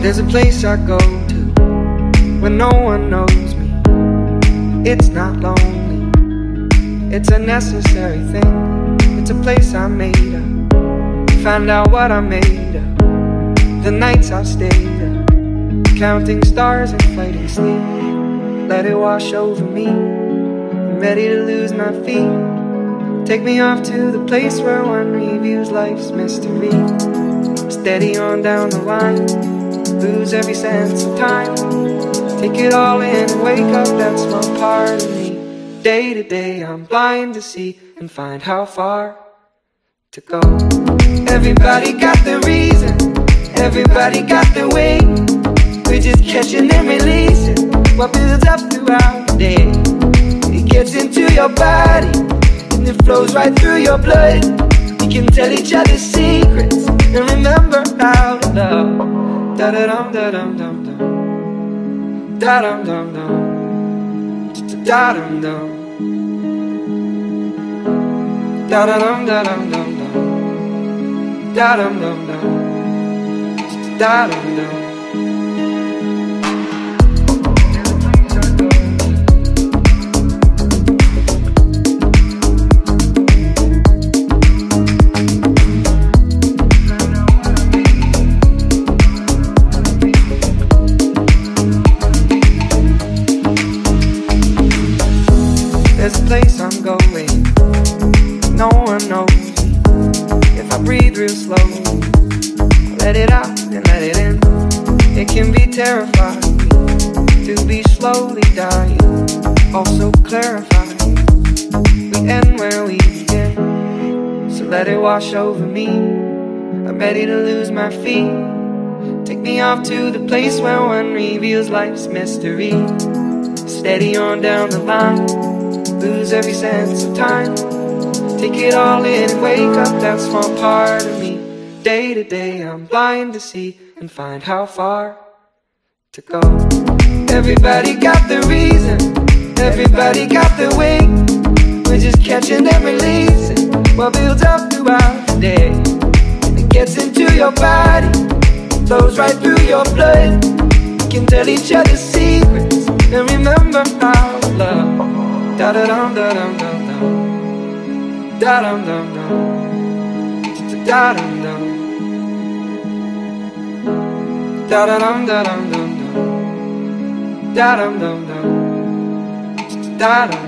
There's a place I go to when no one knows me. It's not lonely, it's a necessary thing. It's a place I made up, find out what I made of. The nights I've stayed up, counting stars and fighting sleep. Let it wash over me, I'm ready to lose my feet. Take me off to the place where one reviews life's mystery. Steady on down the line, lose every sense of time. Take it all in and wake up that small part of me. Day to day I'm blind to see and find how far to go. Everybody got their reason, everybody got their way. We're just catching and releasing what builds up throughout the day. It gets into your body and it flows right through your blood. We can tell each other secrets and remember how to love. Da-da-dum, da-dum, dum, dum. Da-dum, dum, dum. Da-dum, dum. Da-da-dum, da-dum, dum, dum. Da-dum, dum, dum. Da-dum, dum. There's a place I'm going, no one knows me. If I breathe real slow, let it out and let it in. It can be terrifying to be slowly dying, also clarifying. We end where we begin, so let it wash over me. I'm ready to lose my feet. Take me off to the place where one reveals life's mystery. Steady on down the line, lose every sense of time. Take it all in and wake up that small part of me. Day to day I'm blind to see and find how far to go. Everybody got their reason, everybody got their way. We're just catching and releasing what builds up throughout the day. It gets into your body, flows right through your blood. We can tell each other secrets and remember how to love. Da-da-dum, da-dum, dum, dum. Da-dum, dum, dum. Da-dum, dum. Da-da-dum, da-dum, dum, dum. Da-dum, dum, dum. Da-dum.